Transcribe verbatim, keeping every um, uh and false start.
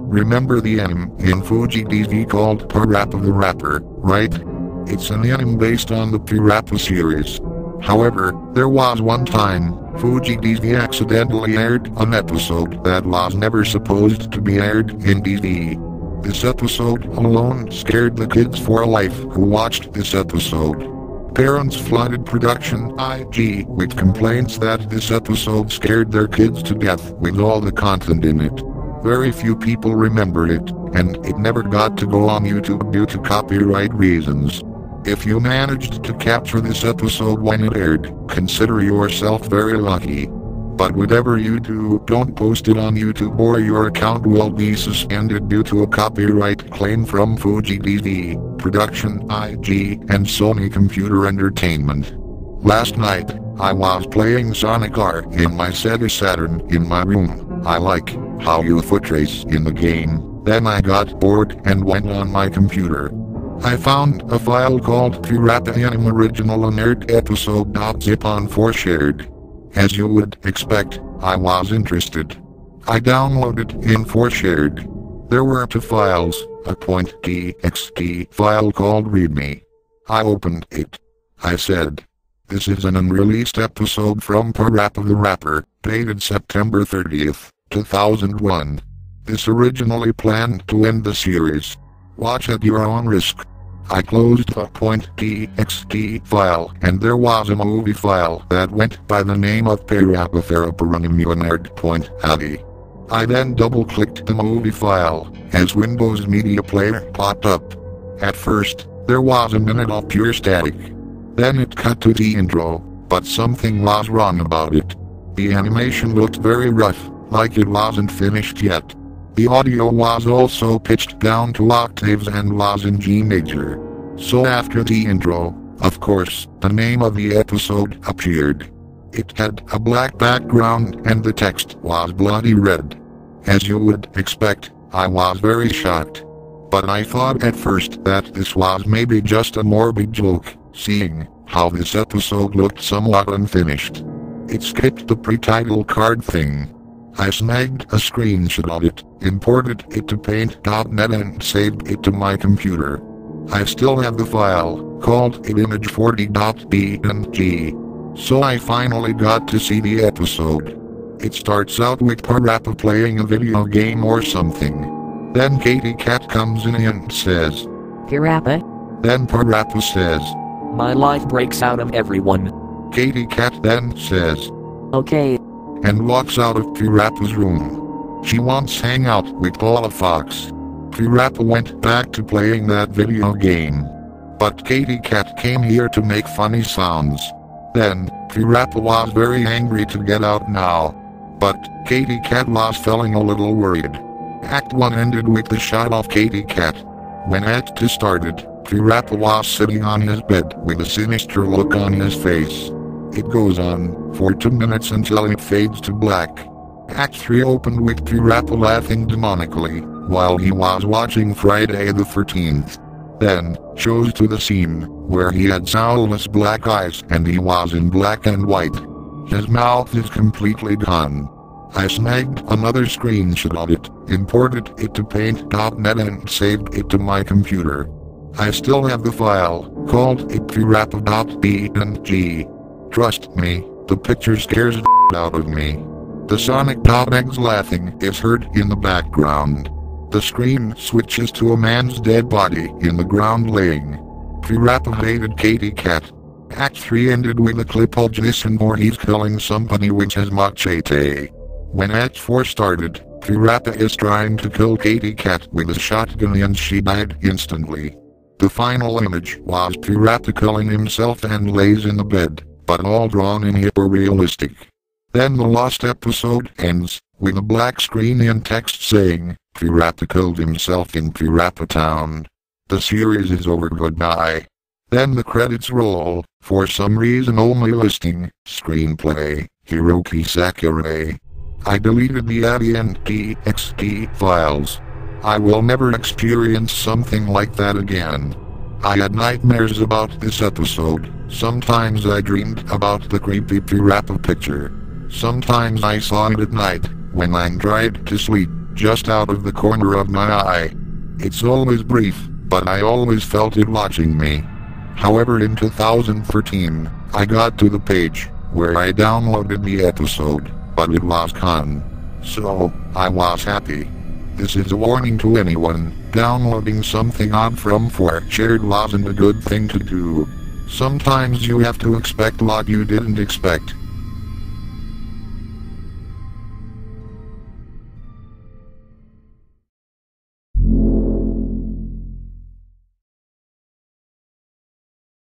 Remember the anime in Fuji T V called Parappa the Rapper, right? It's an anime based on the Parappa series. However, there was one time, Fuji T V accidentally aired an episode that was never supposed to be aired in T V. This episode alone scared the kids for life who watched this episode. Parents flooded Production I G with complaints that this episode scared their kids to death with all the content in it. Very few people remember it, and it never got to go on YouTube due to copyright reasons. If you managed to capture this episode when it aired, consider yourself very lucky. But whatever you do, don't post it on YouTube or your account will be suspended due to a copyright claim from Fuji T V, Production I G, and Sony Computer Entertainment. Last night, I was playing Sonic R in my Sega Saturn in my room. I like how you foot race in the game. Then I got bored and went on my computer. I found a file called Parappa Anime Original Unaired Episode.zip on four shared. As you would expect, I was interested. I downloaded in four shared. There were two files, a .txt file called README. I opened it. I said, "This is an unreleased episode from Parappa the Rapper, dated September thirtieth, two thousand one. This originally planned to end the series. Watch at your own risk." I closed the .txt file, and there was a movie file that went by the name of Parappa Unaired.adi. I then double-clicked the movie file, as Windows Media Player popped up. At first, there was a minute of pure static. Then it cut to the intro, but something was wrong about it. The animation looked very rough, like it wasn't finished yet. The audio was also pitched down to octaves and was in G major. So after the intro, of course, the name of the episode appeared. It had a black background and the text was bloody red. As you would expect, I was very shocked. But I thought at first that this was maybe just a morbid joke, seeing how this episode looked somewhat unfinished. It skipped the pre-title card thing. I snagged a screenshot of it, imported it to paint dot net and saved it to my computer. I still have the file, called image forty dot p n g. So I finally got to see the episode. It starts out with Parappa playing a video game or something. Then Katy Cat comes in and says, "Parappa?" Then Parappa says, "My life breaks out of everyone." Katy Cat then says, "Okay," and walks out of Parappa's room. She wants to hang out with Paula Fox. Parappa went back to playing that video game. But Katy Cat came here to make funny sounds. Then, Parappa was very angry to get out now. But, Katy Cat was feeling a little worried. Act one ended with the shot of Katy Cat. When Act two started, Parappa was sitting on his bed with a sinister look on his face. It goes on for two minutes until it fades to black. Act three opened with Parappa laughing demonically, while he was watching Friday the thirteenth. Then, shows to the scene, where he had soulless black eyes and he was in black and white. His mouth is completely gone. I snagged another screenshot of it, imported it to paint dot net and saved it to my computer. I still have the file, called it Parappa dot p n g. Trust me, the picture scares the out of me. The Sonic Eggs laughing is heard in the background. The screen switches to a man's dead body in the ground laying. Parappa hated Katy Cat. Act three ended with a clip of Jason Voorhees killing somebody with his machete. When Act four started, Parappa is trying to kill Katy Cat with a shotgun and she died instantly. The final image was Parappa killing himself and lays in the bed, but all drawn in hyper-realistic. Then the lost episode ends, with a black screen and text saying, "Parappa killed himself in Parappa Town. The series is over, goodbye." Then the credits roll, for some reason only listing, screenplay, Hiroki Sakurai. I deleted the A D and T X T files. I will never experience something like that again. I had nightmares about this episode. Sometimes I dreamed about the creepy Parappa picture. Sometimes I saw it at night, when I tried to sleep. just out of the corner of my eye. It's always brief, but I always felt it watching me. However, in two thousand thirteen, I got to the page where I downloaded the episode, but it was gone. So, I was happy. This is a warning to anyone. Downloading something on from four shared wasn't a good thing to do. Sometimes you have to expect what you didn't expect.